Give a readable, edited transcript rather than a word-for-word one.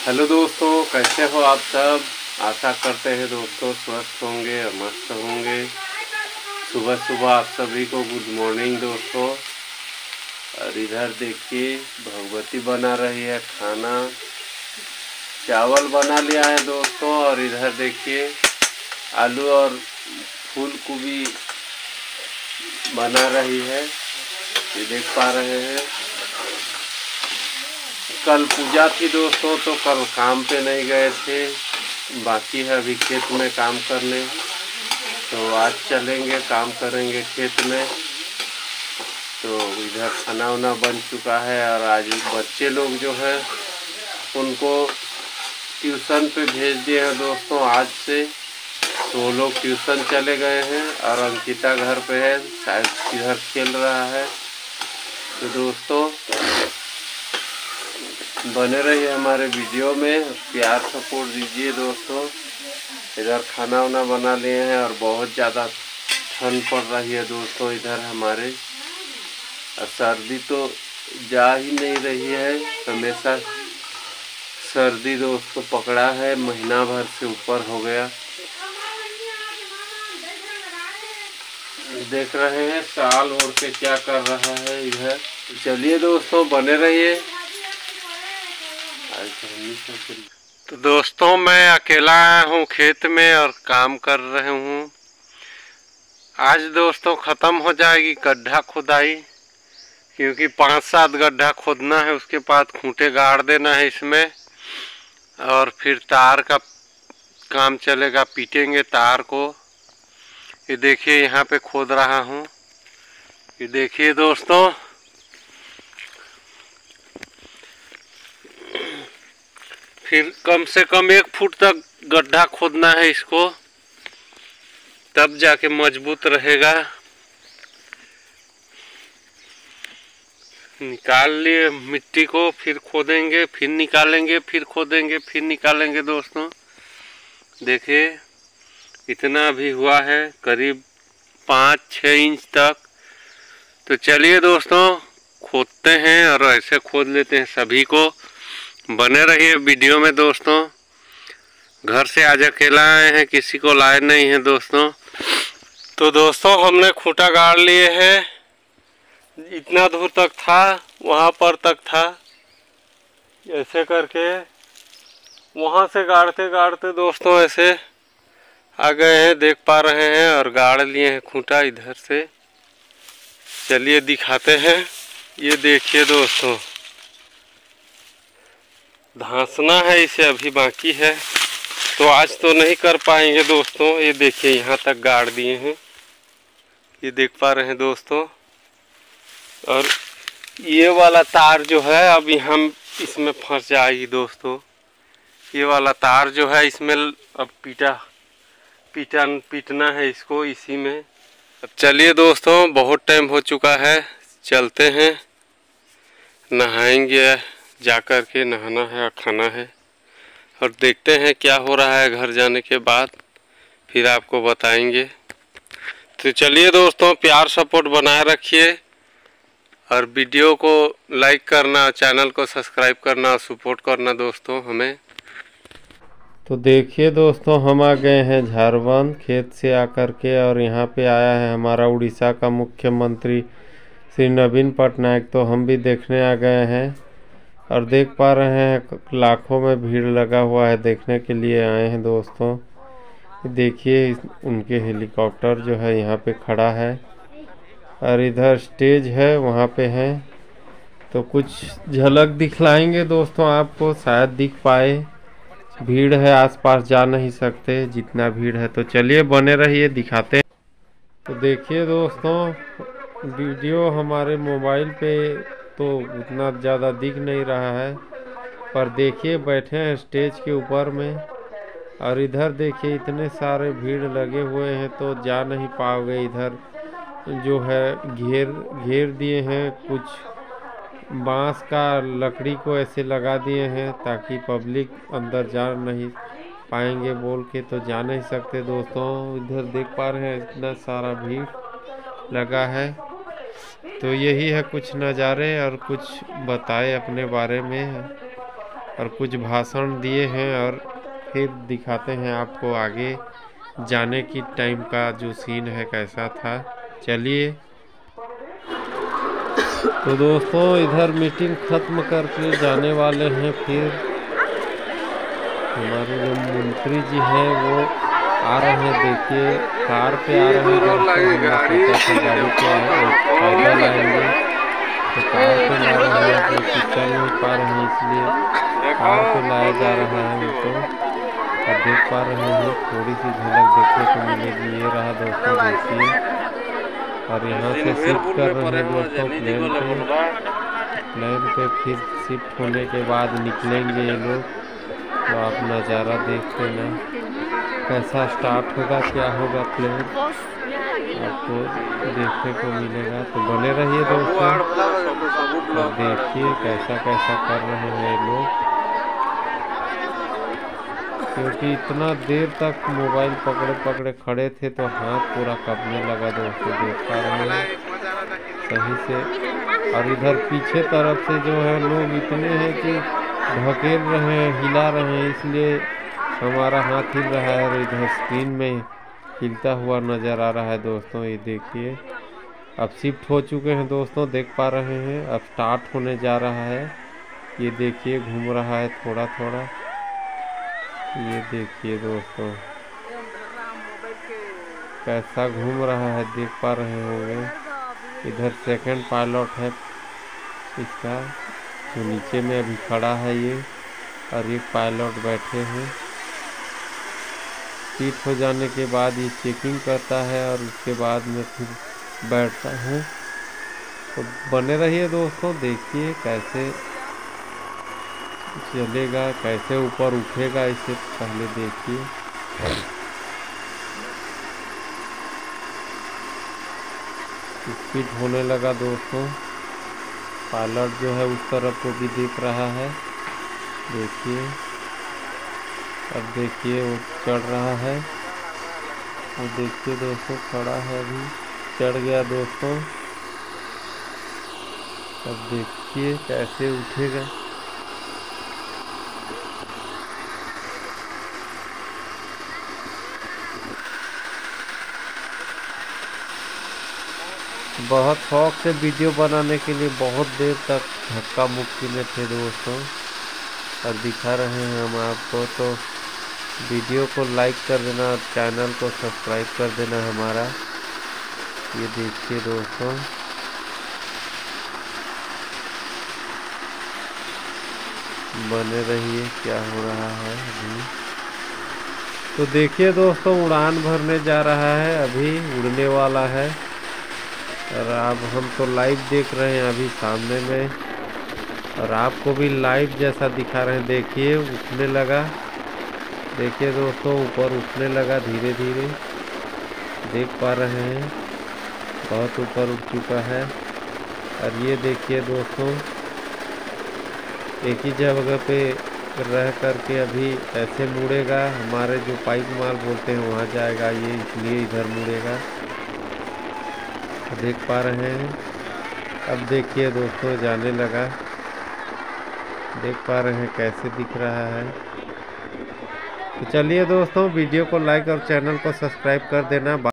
Hello दोस्तों, कैसे हो आप सब। आशा करते हैं दोस्तों स्वस्थ होंगे और मस्त होंगे। सुबह सुबह आप सभी को गुड मॉर्निंग दोस्तों। और इधर देखिए भगवती बना रही है खाना। चावल बना लिया है दोस्तों। और इधर देखिए आलू और फूल गोभी बना रही है, ये देख पा रहे हैं। कल पूजा थी दोस्तों, तो कल काम पे नहीं गए थे, बाकी है अभी खेत में काम करने। तो आज चलेंगे, काम करेंगे खेत में। तो इधर खाना वाना बन चुका है। और आज बच्चे लोग जो है उनको ट्यूशन पे भेज दिए हैं दोस्तों आज से। तो वो लोग ट्यूशन चले गए हैं और अंकिता घर पे है, शायद इधर खेल रहा है। तो दोस्तों बने रहिए हमारे वीडियो में, प्यार सपोर्ट दीजिए दोस्तों। इधर खाना वाना बना लिए हैं और बहुत ज़्यादा ठंड पड़ रही है दोस्तों इधर हमारे। और सर्दी तो जा ही नहीं रही है, हमेशा सर्दी दोस्तों पकड़ा है, महीना भर से ऊपर हो गया। देख रहे हैं साल ओढ़ के क्या कर रहा है इधर। चलिए दोस्तों बने रहिए। तो दोस्तों मैं अकेला आया हूँ खेत में और काम कर रहे हूँ। आज दोस्तों ख़त्म हो जाएगी गड्ढा खुदाई, क्योंकि 5-7 गड्ढा खोदना है, उसके बाद खूंटे गाड़ देना है इसमें। और फिर तार का काम चलेगा, पीटेंगे तार को। ये देखिए यहाँ पे खोद रहा हूँ, ये देखिए दोस्तों। फिर कम से कम 1 फुट तक गड्ढा खोदना है इसको, तब जाके मजबूत रहेगा। निकाल लिए मिट्टी को, फिर खोदेंगे, फिर निकालेंगे, फिर खोदेंगे, फिर निकालेंगे दोस्तों। देखिए इतना भी हुआ है, करीब 5-6 इंच तक। तो चलिए दोस्तों खोदते हैं और ऐसे खोद लेते हैं सभी को। बने रहिए वीडियो में दोस्तों। घर से आज अकेला आए हैं, किसी को लाए नहीं हैं दोस्तों। तो दोस्तों हमने खूंटा गाड़ लिए हैं, इतना दूर तक था, वहाँ पर तक था। ऐसे करके वहाँ से गाड़ते गाड़ते दोस्तों ऐसे आ गए हैं, देख पा रहे हैं। और गाड़ लिए हैं खूंटा इधर से। चलिए दिखाते हैं। ये देखिए दोस्तों, धांसना है इसे, अभी बाकी है, तो आज तो नहीं कर पाएंगे दोस्तों। ये देखिए यहाँ तक गाड़ दिए हैं, ये देख पा रहे हैं दोस्तों। और ये वाला तार जो है अभी हम इसमें फंस जाएगी दोस्तों। ये वाला तार जो है इसमें अब पीटना है इसको इसी में। अब चलिए दोस्तों बहुत टाइम हो चुका है, चलते हैं, नहाएंगे, जा कर के नहाना है और खाना है। और देखते हैं क्या हो रहा है घर जाने के बाद, फिर आपको बताएंगे। तो चलिए दोस्तों प्यार सपोर्ट बनाए रखिए और वीडियो को लाइक करना, चैनल को सब्सक्राइब करना, सपोर्ट करना दोस्तों हमें। तो देखिए दोस्तों हम आ गए हैं झारखंड खेत से आकर के। और यहाँ पे आया है हमारा उड़ीसा का मुख्यमंत्री श्री नवीन पटनायक, तो हम भी देखने आ गए हैं। और देख पा रहे हैं लाखों में भीड़ लगा हुआ है, देखने के लिए आए हैं दोस्तों। देखिए उनके हेलीकॉप्टर जो है यहाँ पे खड़ा है और इधर स्टेज है वहाँ पे है। तो कुछ झलक दिखलाएंगे दोस्तों आपको, शायद दिख पाए। भीड़ है, आसपास जा नहीं सकते जितना भीड़ है। तो चलिए बने रहिए, दिखाते हैं। तो देखिए दोस्तों वीडियो हमारे मोबाइल पे तो उतना ज़्यादा दिख नहीं रहा है, पर देखिए बैठे हैं स्टेज के ऊपर में। और इधर देखिए इतने सारे भीड़ लगे हुए हैं, तो जा नहीं पाओगे। इधर जो है घेर दिए हैं, कुछ बांस का लकड़ी को ऐसे लगा दिए हैं ताकि पब्लिक अंदर जा नहीं पाएंगे बोल के, तो जा नहीं सकते दोस्तों। इधर देख पा रहे हैं इतना सारा भीड़ लगा है। तो यही है कुछ नज़ारे और कुछ बताए अपने बारे में। और कुछ भाषण दिए हैं और फिर दिखाते हैं आपको आगे जाने की टाइम का जो सीन है कैसा था। चलिए तो दोस्तों इधर मीटिंग खत्म करके जाने वाले हैं। फिर हमारे जो मंत्री जी हैं वो आ रहे हैं, देखिए कार पे आ रहे हैं दोस्तों। गाड़ी पे पैदल आएंगे तो कार पे ला रहे हैं, क्योंकि चल नहीं पा रहे हैं इसलिए कार पे लाया जा रहा है उनको। अब देख पा रहे हैं थोड़ी सी झलक देखने को मिलेगी। ये रहा दोस्तों, देखिए। और यहाँ से शिफ्ट कर रहे हैं दोस्तों प्लेन पे। फिर शिफ्ट होने के बाद निकलेंगे ये लोग, तो आप नज़ारा देख लेना कैसा स्टार्ट होगा, क्या होगा प्लेन आपको देखने को मिलेगा। तो बने रहिए दोस्तों, तो देखिए कैसा कैसा कर रहे हैं लोग, क्योंकि इतना देर तक मोबाइल पकड़े पकड़े खड़े थे तो हाथ पूरा कांपने लगा दोस्तों। देख पा रहे हैं सही से। और इधर पीछे तरफ से जो है लोग इतने हैं कि ढकेल रहे हैं, हिला रहे हैं, इसलिए हमारा हाथ हिल रहा है और इधर स्क्रीन में हिलता हुआ नज़र आ रहा है दोस्तों। ये देखिए अब शिफ्ट हो चुके हैं दोस्तों, देख पा रहे हैं। अब स्टार्ट होने जा रहा है, ये देखिए घूम रहा है थोड़ा थोड़ा, ये देखिए दोस्तों कैसा घूम रहा है, देख पा रहे होंगे। इधर सेकंड पायलट है इसका, जो नीचे में अभी खड़ा है ये, और एक पायलट बैठे हैं। सीट हो जाने के बाद ये चेकिंग करता है और उसके बाद में फिर बैठता है। तो बने रहिए दोस्तों, देखिए कैसे चलेगा, कैसे ऊपर उठेगा, इससे पहले देखिए। स्पीड होने लगा दोस्तों, पायलट जो है उस तरफ को भी दिख रहा है, देखिए। अब देखिए वो चढ़ रहा है, वो देखिए दोस्तों खड़ा है, अभी चढ़ गया दोस्तों। अब देखिए कैसे उठेगा। बहुत शौक से वीडियो बनाने के लिए बहुत देर तक धक्का मुक्की में थे दोस्तों, और दिखा रहे हैं हम आपको। तो वीडियो को लाइक कर देना और चैनल को सब्सक्राइब कर देना हमारा। ये देखिए दोस्तों बने रहिए, क्या हो रहा है अभी। तो देखिए दोस्तों उड़ान भरने जा रहा है, अभी उड़ने वाला है। और अब हम तो लाइव देख रहे हैं अभी सामने में, और आपको भी लाइव जैसा दिखा रहे हैं। देखिए उठने लगा, देखिए दोस्तों ऊपर उठने लगा धीरे धीरे, देख पा रहे हैं बहुत ऊपर उठ चुका है। और ये देखिए दोस्तों एक ही जगह पे रह करके अभी ऐसे मुड़ेगा, हमारे जो पाइप माल बोलते हैं वहाँ जाएगा ये, इसलिए इधर मुड़ेगा, देख पा रहे हैं। अब देखिए दोस्तों जाने लगा, देख पा रहे हैं कैसे दिख रहा है। तो चलिए दोस्तों वीडियो को लाइक और चैनल को सब्सक्राइब कर देना।